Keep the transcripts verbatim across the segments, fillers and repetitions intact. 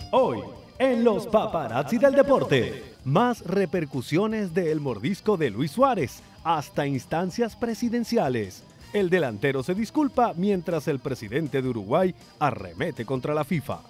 Hoy, en los paparazzi del deporte, más repercusiones del mordisco de Luis Suárez hasta instancias presidenciales. El delantero se disculpa mientras el presidente de Uruguay arremete contra la FIFA.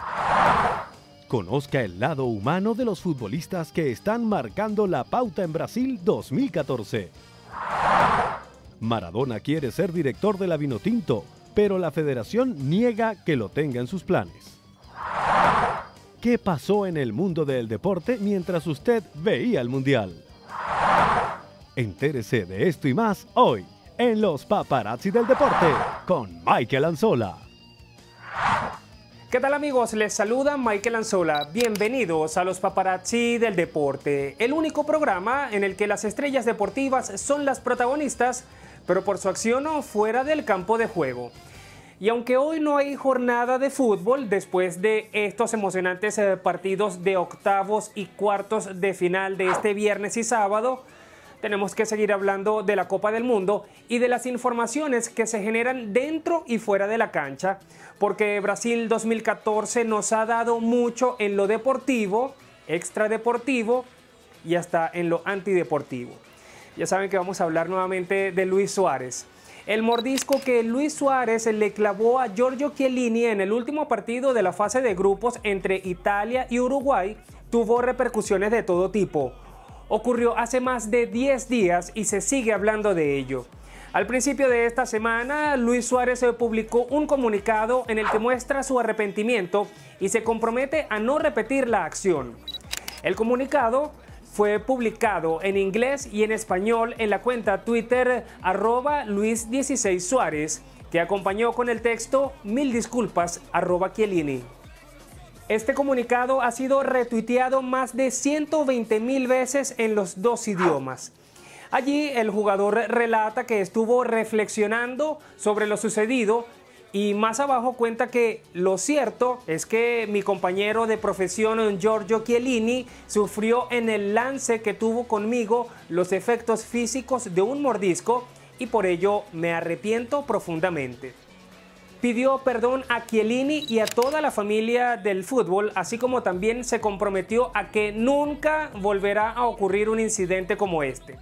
Conozca el lado humano de los futbolistas que están marcando la pauta en Brasil dos mil catorce. Maradona quiere ser director de la Vinotinto, pero la federación niega que lo tenga en sus planes. ¿Qué pasó en el mundo del deporte mientras usted veía el Mundial? Entérese de esto y más hoy en los paparazzi del deporte con Michael Anzola. ¿Qué tal, amigos? Les saluda Michael Anzola. Bienvenidos a los paparazzi del deporte, el único programa en el que las estrellas deportivas son las protagonistas, pero por su acción o fuera del campo de juego. Y aunque hoy no hay jornada de fútbol, después de estos emocionantes partidos de octavos y cuartos de final de este viernes y sábado, tenemos que seguir hablando de la Copa del Mundo y de las informaciones que se generan dentro y fuera de la cancha, porque Brasil dos mil catorce nos ha dado mucho en lo deportivo, extradeportivo y hasta en lo antideportivo. Ya saben que vamos a hablar nuevamente de Luis Suárez. El mordisco que Luis Suárez le clavó a Giorgio Chiellini en el último partido de la fase de grupos entre Italia y Uruguay tuvo repercusiones de todo tipo. Ocurrió hace más de diez días y se sigue hablando de ello. Al principio de esta semana, Luis Suárez publicó un comunicado en el que muestra su arrepentimiento y se compromete a no repetir la acción. El comunicado fue publicado en inglés y en español en la cuenta Twitter arroba Luis dieciséis Suárez, que acompañó con el texto mil disculpas arroba Chiellini. Este comunicado ha sido retuiteado más de ciento veinte mil veces en los dos idiomas. Allí el jugador relata que estuvo reflexionando sobre lo sucedido y más abajo cuenta que lo cierto es que mi compañero de profesión Giorgio Chiellini sufrió en el lance que tuvo conmigo los efectos físicos de un mordisco y por ello me arrepiento profundamente. Pidió perdón a Chiellini y a toda la familia del fútbol, así como también se comprometió a que nunca volverá a ocurrir un incidente como este.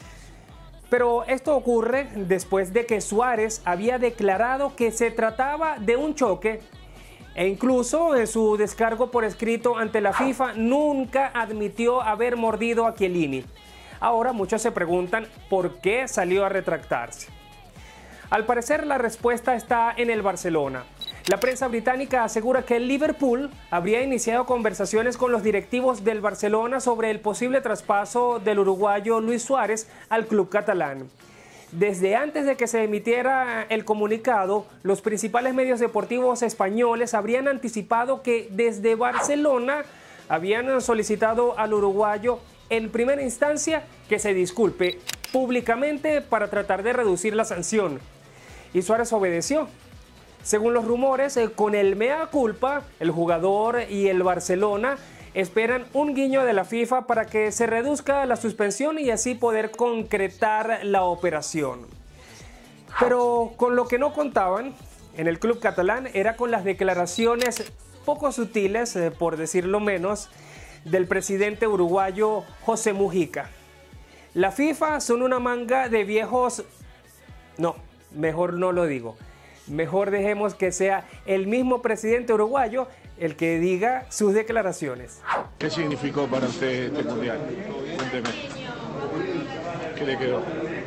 Pero esto ocurre después de que Suárez había declarado que se trataba de un choque e incluso en su descargo por escrito ante la FIFA nunca admitió haber mordido a Chiellini. Ahora muchos se preguntan por qué salió a retractarse. Al parecer la respuesta está en el Barcelona. La prensa británica asegura que el Liverpool habría iniciado conversaciones con los directivos del Barcelona sobre el posible traspaso del uruguayo Luis Suárez al club catalán. Desde antes de que se emitiera el comunicado, los principales medios deportivos españoles habrían anticipado que desde Barcelona habían solicitado al uruguayo en primera instancia que se disculpe públicamente para tratar de reducir la sanción. Y Suárez obedeció. Según los rumores, eh, con el mea culpa, el jugador y el Barcelona esperan un guiño de la FIFA para que se reduzca la suspensión y así poder concretar la operación. Pero con lo que no contaban en el club catalán era con las declaraciones poco sutiles, eh, por decirlo menos, del presidente uruguayo José Mujica. La FIFA son una manga de viejos... No, mejor no lo digo. Mejor dejemos que sea el mismo presidente uruguayo el que diga sus declaraciones. ¿Qué significó para usted este mundial? Cuénteme. ¿Qué le quedó?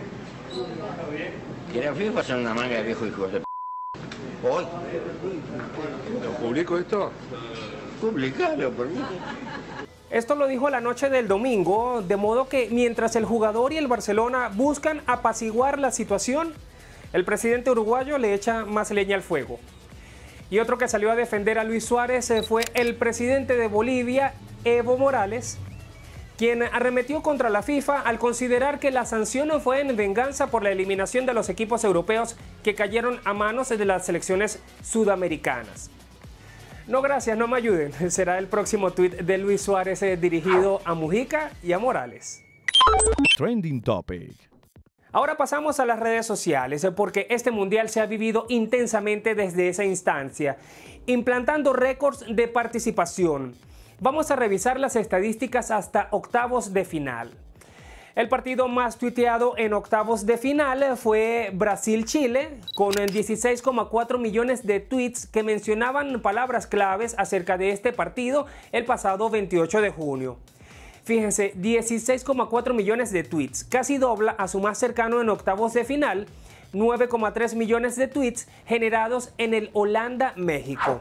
Que la FIFA son una manga de viejos hijos de p***. Hoy. ¿Lo publico esto? Publicalo, por mí. Esto lo dijo la noche del domingo, de modo que mientras el jugador y el Barcelona buscan apaciguar la situación, el presidente uruguayo le echa más leña al fuego. Y otro que salió a defender a Luis Suárez fue el presidente de Bolivia, Evo Morales, quien arremetió contra la FIFA al considerar que la sanción no fue en venganza por la eliminación de los equipos europeos que cayeron a manos de las selecciones sudamericanas. No, gracias, no me ayuden. Será el próximo tuit de Luis Suárez eh, dirigido a Mujica y a Morales. Trending Topic. Ahora pasamos a las redes sociales, porque este mundial se ha vivido intensamente desde esa instancia, implantando récords de participación. Vamos a revisar las estadísticas hasta octavos de final. El partido más tuiteado en octavos de final fue Brasil-Chile, con dieciséis coma cuatro millones de tweets que mencionaban palabras claves acerca de este partido el pasado veintiocho de junio. Fíjense, dieciséis coma cuatro millones de tweets, casi dobla a su más cercano en octavos de final, nueve coma tres millones de tweets generados en el Holanda-México.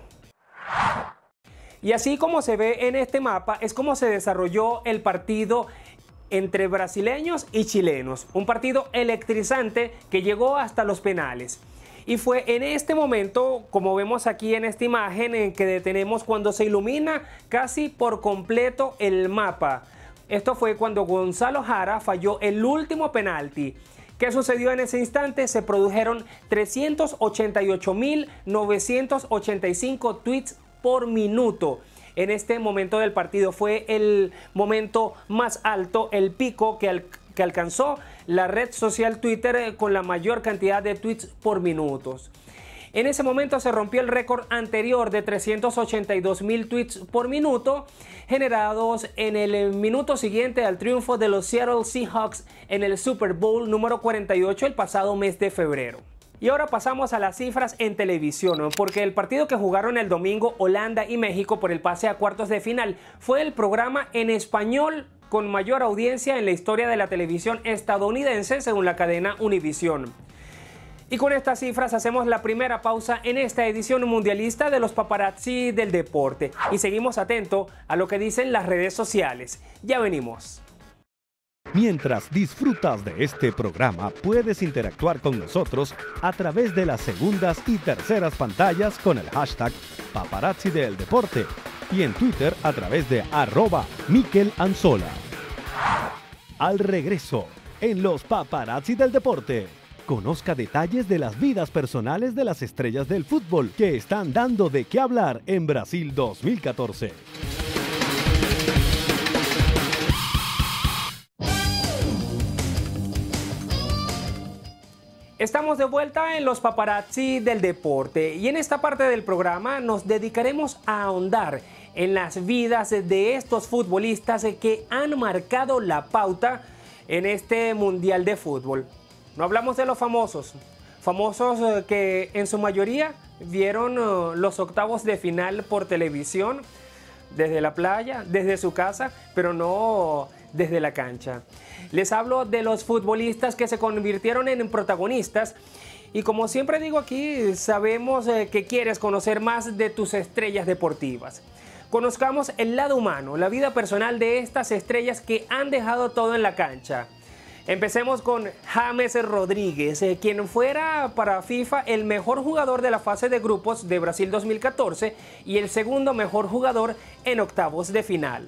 Y así como se ve en este mapa, es como se desarrolló el partido entre brasileños y chilenos. Un partido electrizante que llegó hasta los penales. Y fue en este momento, como vemos aquí en esta imagen, en que detenemos cuando se ilumina casi por completo el mapa. Esto fue cuando Gonzalo Jara falló el último penalti. ¿Qué sucedió en ese instante? Se produjeron trescientos ochenta y ocho mil novecientos ochenta y cinco tweets por minuto. En este momento del partido fue el momento más alto, el pico que, al, que alcanzó la red social Twitter con la mayor cantidad de tweets por minutos. En ese momento se rompió el récord anterior de trescientos ochenta y dos mil tweets por minuto generados en el minuto siguiente al triunfo de los Seattle Seahawks en el Super Bowl número cuarenta y ocho el pasado mes de febrero. Y ahora pasamos a las cifras en televisión, porque el partido que jugaron el domingo Holanda y México por el pase a cuartos de final fue el programa en español con mayor audiencia en la historia de la televisión estadounidense según la cadena Univision. Y con estas cifras hacemos la primera pausa en esta edición mundialista de los paparazzi del deporte y seguimos atentos a lo que dicen las redes sociales. Ya venimos. Mientras disfrutas de este programa, puedes interactuar con nosotros a través de las segundas y terceras pantallas con el hashtag Paparazzi del Deporte y en Twitter a través de arroba Mikel Anzola. Al regreso, en los Paparazzi del Deporte, conozca detalles de las vidas personales de las estrellas del fútbol que están dando de qué hablar en Brasil dos mil catorce. Estamos de vuelta en los paparazzi del deporte y en esta parte del programa nos dedicaremos a ahondar en las vidas de estos futbolistas que han marcado la pauta en este mundial de fútbol. No hablamos de los famosos, famosos que en su mayoría vieron los octavos de final por televisión, desde la playa, desde su casa, pero no desde la cancha. Les hablo de los futbolistas que se convirtieron en protagonistas y como siempre digo aquí, sabemos que quieres conocer más de tus estrellas deportivas. Conozcamos el lado humano, la vida personal de estas estrellas que han dejado todo en la cancha. Empecemos con James Rodríguez, quien fuera para FIFA el mejor jugador de la fase de grupos de Brasil dos mil catorce y el segundo mejor jugador en octavos de final.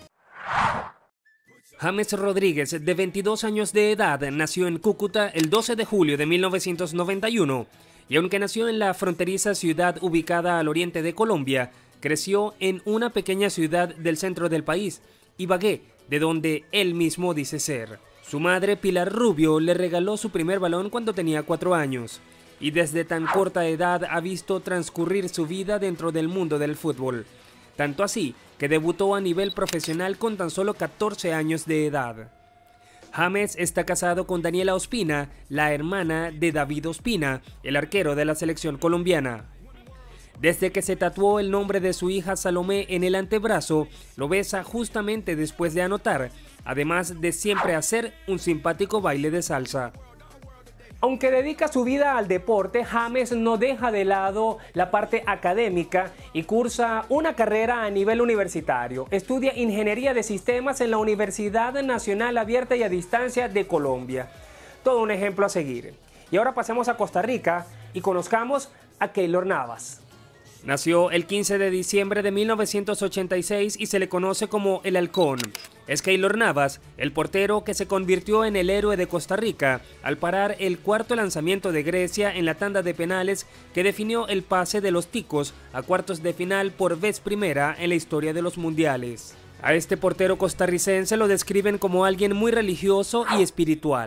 James Rodríguez, de veintidós años de edad, nació en Cúcuta el doce de julio de mil novecientos noventa y uno y aunque nació en la fronteriza ciudad ubicada al oriente de Colombia, creció en una pequeña ciudad del centro del país, Ibagué, de donde él mismo dice ser. Su madre, Pilar Rubio, le regaló su primer balón cuando tenía cuatro años y desde tan corta edad ha visto transcurrir su vida dentro del mundo del fútbol. Tanto así que debutó a nivel profesional con tan solo catorce años de edad. James está casado con Daniela Ospina, la hermana de David Ospina, el arquero de la selección colombiana. Desde que se tatuó el nombre de su hija Salomé en el antebrazo, lo besa justamente después de anotar, además de siempre hacer un simpático baile de salsa. Aunque dedica su vida al deporte, James no deja de lado la parte académica y cursa una carrera a nivel universitario. Estudia Ingeniería de Sistemas en la Universidad Nacional Abierta y a Distancia de Colombia. Todo un ejemplo a seguir. Y ahora pasemos a Costa Rica y conozcamos a Keylor Navas. Nació el quince de diciembre de mil novecientos ochenta y seis y se le conoce como el Halcón. Es Keylor Navas, el portero que se convirtió en el héroe de Costa Rica al parar el cuarto lanzamiento de Grecia en la tanda de penales que definió el pase de los ticos a cuartos de final por vez primera en la historia de los mundiales. A este portero costarricense lo describen como alguien muy religioso y espiritual.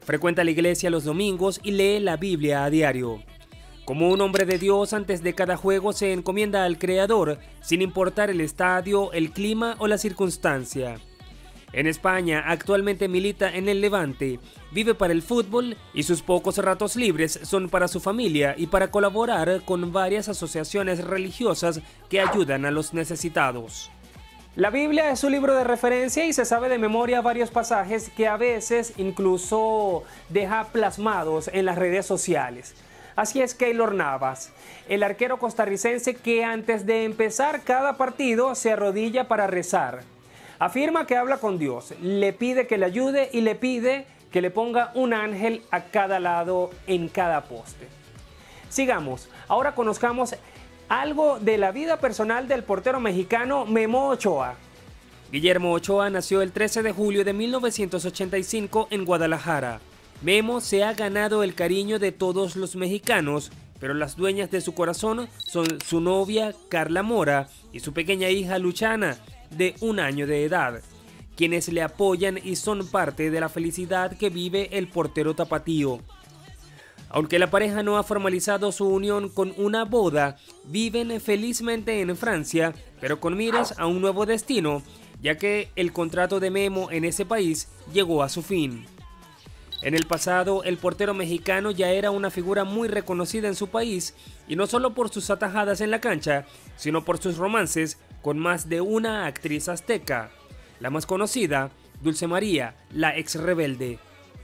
frecuenta la iglesia los domingos y lee la Biblia a diario. Como un hombre de Dios, antes de cada juego se encomienda al Creador, sin importar el estadio, el clima o la circunstancia. En España actualmente milita en el Levante, vive para el fútbol y sus pocos ratos libres son para su familia y para colaborar con varias asociaciones religiosas que ayudan a los necesitados. La Biblia es su libro de referencia y se sabe de memoria varios pasajes que a veces incluso deja plasmados en las redes sociales. Así es Keylor Navas, el arquero costarricense que antes de empezar cada partido se arrodilla para rezar. Afirma que habla con Dios, le pide que le ayude y le pide que le ponga un ángel a cada lado en cada poste. Sigamos, ahora conozcamos algo de la vida personal del portero mexicano Memo Ochoa. Guillermo Ochoa nació el trece de julio de mil novecientos ochenta y cinco en Guadalajara. Memo se ha ganado el cariño de todos los mexicanos, pero las dueñas de su corazón son su novia Carla Mora y su pequeña hija Luchana, de un año de edad, quienes le apoyan y son parte de la felicidad que vive el portero tapatío. Aunque la pareja no ha formalizado su unión con una boda, viven felizmente en Francia, pero con miras a un nuevo destino, ya que el contrato de Memo en ese país llegó a su fin. En el pasado, el portero mexicano ya era una figura muy reconocida en su país, y no solo por sus atajadas en la cancha, sino por sus romances con más de una actriz azteca. La más conocida, Dulce María, la ex rebelde.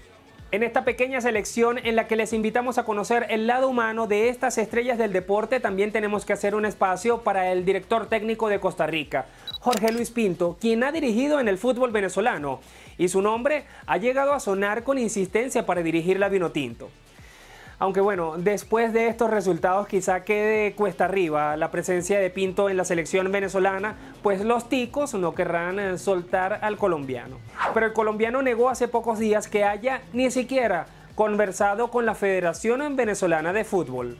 En esta pequeña selección en la que les invitamos a conocer el lado humano de estas estrellas del deporte, también tenemos que hacer un espacio para el director técnico de Costa Rica, Jorge Luis Pinto, quien ha dirigido en el fútbol venezolano, y su nombre ha llegado a sonar con insistencia para dirigir la Vinotinto. Aunque bueno, después de estos resultados quizá quede cuesta arriba la presencia de Pinto en la selección venezolana, pues los ticos no querrán soltar al colombiano. Pero el colombiano negó hace pocos días que haya ni siquiera conversado con la Federación Venezolana de Fútbol.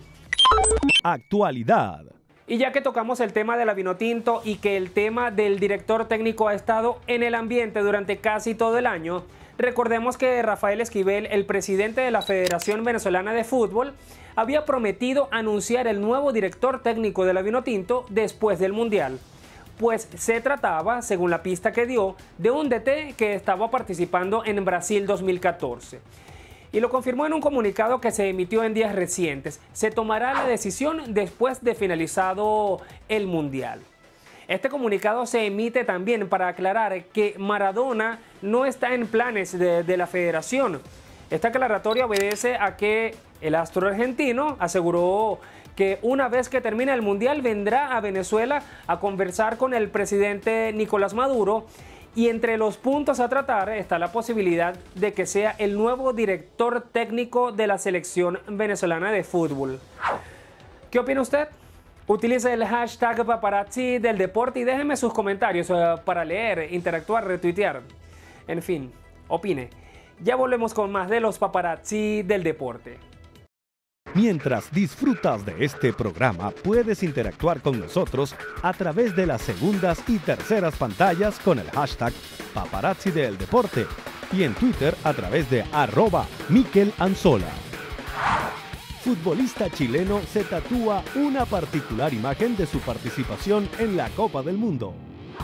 Actualidad. Y ya que tocamos el tema de la Vinotinto y que el tema del director técnico ha estado en el ambiente durante casi todo el año, recordemos que Rafael Esquivel, el presidente de la Federación Venezolana de Fútbol, había prometido anunciar el nuevo director técnico de la Vinotinto después del Mundial. Pues se trataba, según la pista que dio, de un D T que estaba participando en Brasil dos mil catorce. Y lo confirmó en un comunicado que se emitió en días recientes. Se tomará la decisión después de finalizado el Mundial. Este comunicado se emite también para aclarar que Maradona no está en planes de, de la federación. Esta aclaratoria obedece a que el astro argentino aseguró que una vez que termine el Mundial vendrá a Venezuela a conversar con el presidente Nicolás Maduro, y entre los puntos a tratar está la posibilidad de que sea el nuevo director técnico de la selección venezolana de fútbol. ¿Qué opina usted? Utilice el hashtag paparazzi del deporte y déjeme sus comentarios uh, para leer, interactuar, retuitear. En fin, opine. Ya volvemos con más de los paparazzi del deporte. Mientras disfrutas de este programa, puedes interactuar con nosotros a través de las segundas y terceras pantallas con el hashtag paparazzi del deporte y en Twitter a través de arroba Mikel Anzola. Futbolista chileno se tatúa una particular imagen de su participación en la Copa del Mundo.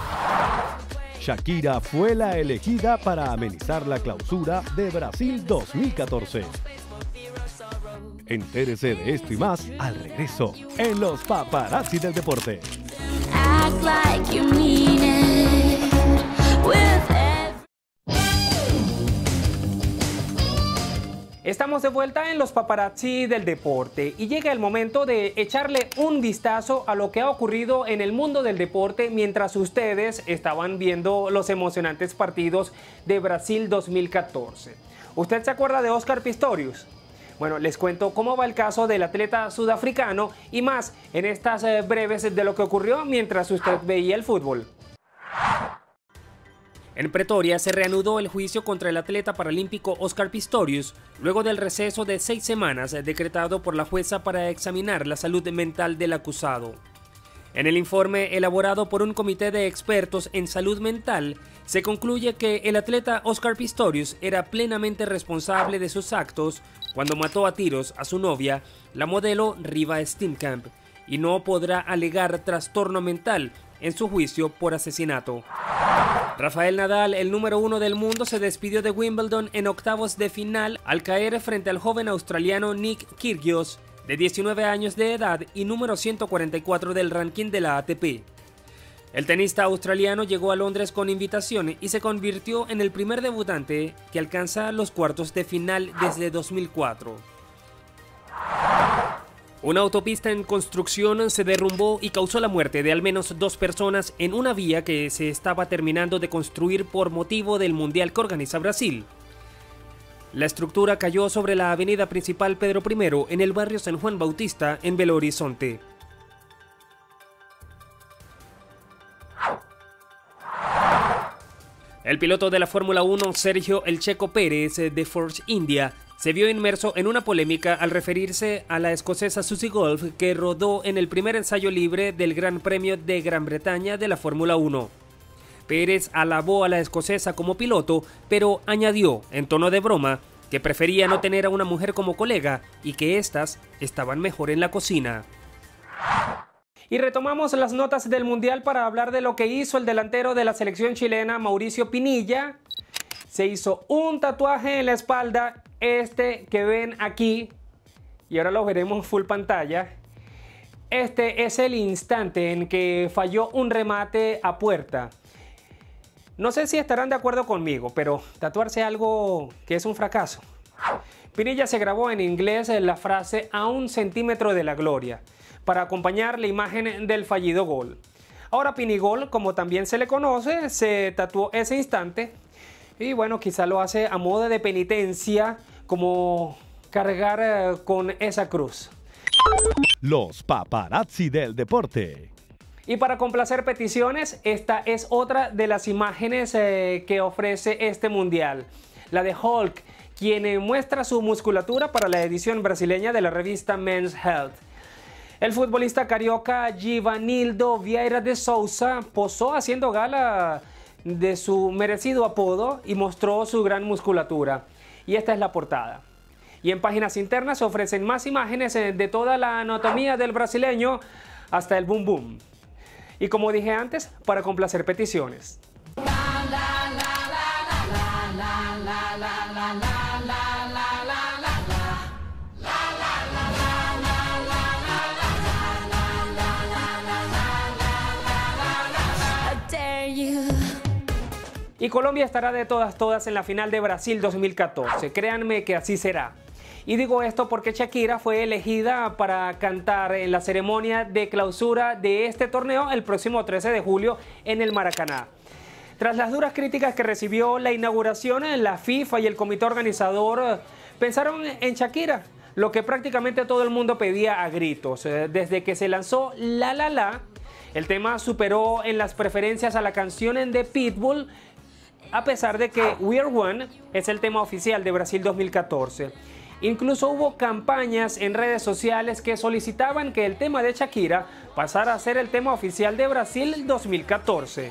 Shakira fue la elegida para amenizar la clausura de Brasil dos mil catorce. Entérese de esto y más al regreso en los Paparazzi del Deporte. Estamos de vuelta en los Paparazzi del Deporte y llega el momento de echarle un vistazo a lo que ha ocurrido en el mundo del deporte mientras ustedes estaban viendo los emocionantes partidos de Brasil dos mil catorce. ¿Usted se acuerda de Oscar Pistorius? Bueno, les cuento cómo va el caso del atleta sudafricano y más en estas eh, breves de lo que ocurrió mientras usted veía el fútbol. En Pretoria se reanudó el juicio contra el atleta paralímpico Oscar Pistorius, luego del receso de seis semanas decretado por la jueza para examinar la salud mental del acusado. En el informe elaborado por un comité de expertos en salud mental, se concluye que el atleta Oscar Pistorius era plenamente responsable de sus actos cuando mató a tiros a su novia, la modelo Riva Steenkamp, y no podrá alegar trastorno mental en su juicio por asesinato. Rafael Nadal, el número uno del mundo, se despidió de Wimbledon en octavos de final al caer frente al joven australiano Nick Kyrgios, de diecinueve años de edad y número ciento cuarenta y cuatro del ranking de la A T P. El tenista australiano llegó a Londres con invitación y se convirtió en el primer debutante que alcanza los cuartos de final desde dos mil cuatro. Una autopista en construcción se derrumbó y causó la muerte de al menos dos personas en una vía que se estaba terminando de construir por motivo del mundial que organiza Brasil. La estructura cayó sobre la avenida principal Pedro primero en el barrio San Juan Bautista en Belo Horizonte. El piloto de la Fórmula uno, Sergio El Checo Pérez, de Force India, se vio inmerso en una polémica al referirse a la escocesa Susie Wolff, que rodó en el primer ensayo libre del Gran Premio de Gran Bretaña de la Fórmula uno. Pérez alabó a la escocesa como piloto, pero añadió, en tono de broma, que prefería no tener a una mujer como colega y que éstas estaban mejor en la cocina. Y retomamos las notas del Mundial para hablar de lo que hizo el delantero de la selección chilena, Mauricio Pinilla. Se hizo un tatuaje en la espalda, este que ven aquí, y ahora lo veremos full pantalla. Este es el instante en que falló un remate a puerta. No sé si estarán de acuerdo conmigo, pero tatuarse algo que es un fracaso. Pinilla se grabó en inglés la frase "a un centímetro de la gloria", para acompañar la imagen del fallido gol. Ahora Pinigol, como también se le conoce, se tatuó ese instante y bueno, quizá lo hace a modo de penitencia, como cargar eh, con esa cruz. Los paparazzi del deporte. Y para complacer peticiones, esta es otra de las imágenes eh, que ofrece este mundial. La de Hulk, quien muestra su musculatura para la edición brasileña de la revista Men's Health. El futbolista carioca Givanildo Vieira de Souza posó haciendo gala de su merecido apodo y mostró su gran musculatura. Y esta es la portada. Y en páginas internas se ofrecen más imágenes de toda la anatomía del brasileño hasta el boom boom. Y como dije antes, para complacer peticiones. Y Colombia estará de todas todas en la final de Brasil dos mil catorce, créanme que así será. Y digo esto porque Shakira fue elegida para cantar en la ceremonia de clausura de este torneo el próximo trece de julio en el Maracaná. Tras las duras críticas que recibió la inauguración, la FIFA y el comité organizador pensaron en Shakira, lo que prácticamente todo el mundo pedía a gritos. Desde que se lanzó La La La, el tema superó en las preferencias a la canción de Pitbull, a pesar de que We Are One es el tema oficial de Brasil dos mil catorce. Incluso hubo campañas en redes sociales que solicitaban que el tema de Shakira pasara a ser el tema oficial de Brasil dos mil catorce.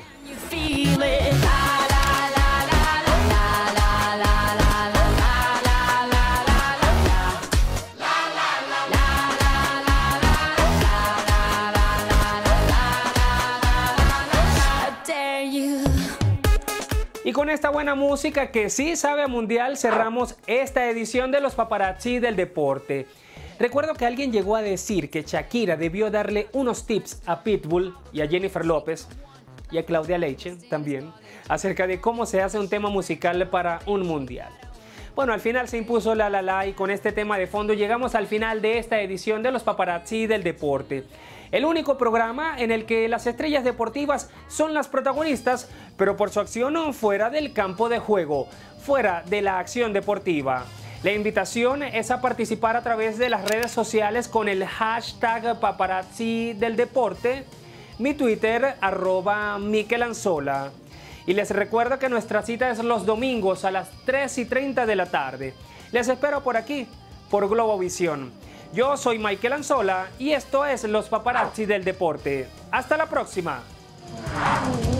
Y con esta buena música que sí sabe a mundial, cerramos esta edición de los paparazzi del deporte. Recuerdo que alguien llegó a decir que Shakira debió darle unos tips a Pitbull y a Jennifer López y a Claudia Leiche también acerca de cómo se hace un tema musical para un mundial. Bueno, al final se impuso La La La y con este tema de fondo llegamos al final de esta edición de los paparazzi del deporte. El único programa en el que las estrellas deportivas son las protagonistas, pero por su acción fuera del campo de juego, fuera de la acción deportiva. La invitación es a participar a través de las redes sociales con el hashtag paparazzi del deporte, mi Twitter, arroba Mikel Anzola. Y les recuerdo que nuestra cita es los domingos a las tres y treinta de la tarde. Les espero por aquí, por Globovisión. Yo soy Mikel Anzola y esto es Los Paparazzi del Deporte. ¡Hasta la próxima!